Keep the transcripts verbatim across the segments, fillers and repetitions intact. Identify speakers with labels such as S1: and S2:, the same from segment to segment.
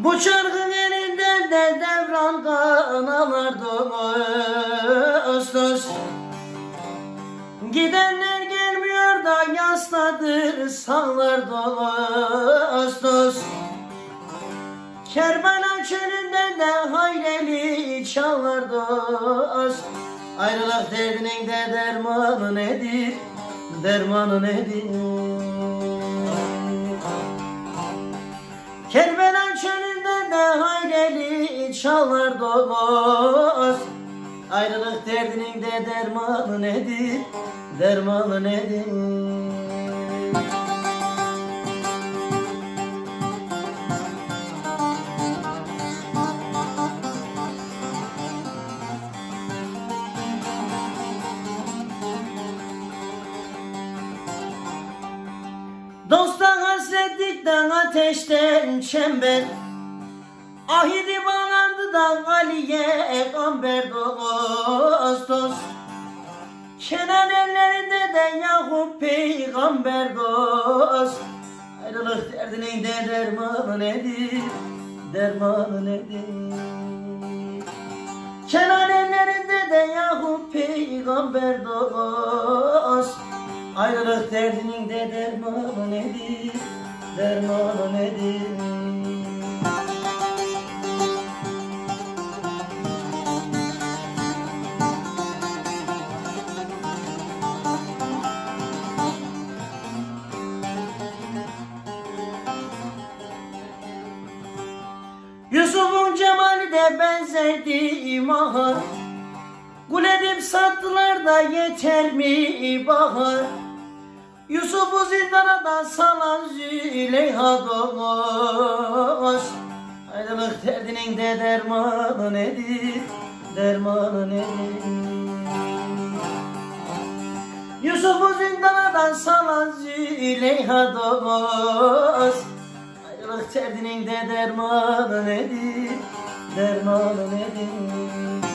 S1: Bu çarkın elinde de devrandan ağlar dost. Gidenler gelmiyor da yasladır sağlar dost. Kerbela çölünde de hayreli çalar dost. Ayrılık derdinin de dermanı nedir? Dermanı nedir? Kerbela çölünde de hayreli çalar dost. Ayrılık derdinin de dermanı nedir? Dermanı nedir? Dosta hasretlikten ateşten çember, ahidi bağlandı da Ali'ye gamber dost dost. Kenan ellerinde de Yakup peygamber dost. Ayrılık derdinin de dermanı nedir? Dermanı nedir? Kenan ellerinde de Yakup peygamber dost. Ayrılık derdinin de dermanı nedir? Dermanı nedir? Yusuf'un cemali de benzerdi mahar. Gül edip sattılar da yeter mi bahar? Yusuf'u zindana da salan Züleyha dost. Ayrılık derdinin de dermanı nedir? Dermanı nedir? Yusuf'u zindana salan Züleyha dost. Ayrılık derdinin de dermanı nedir? Dermanı nedir?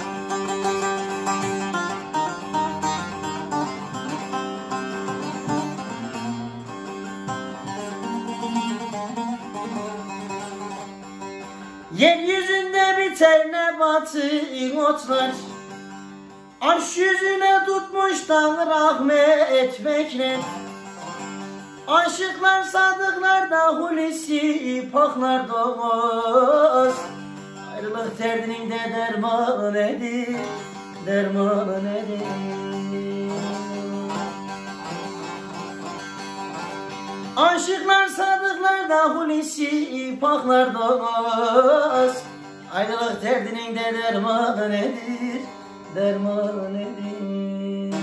S1: Yeryüzünde biter nebatı otlar, arş yüzüne tutmuş da rahmet bekler. Aşıklar sadıklar da Hulusi paklar dost. Ayrılık derdinin de dermanı nedir? Dermanı nedir? Aşıklar sadıklar da Hulusi paklar dost. Ayrılık derdinin de dermanı nedir? Dermanı nedir?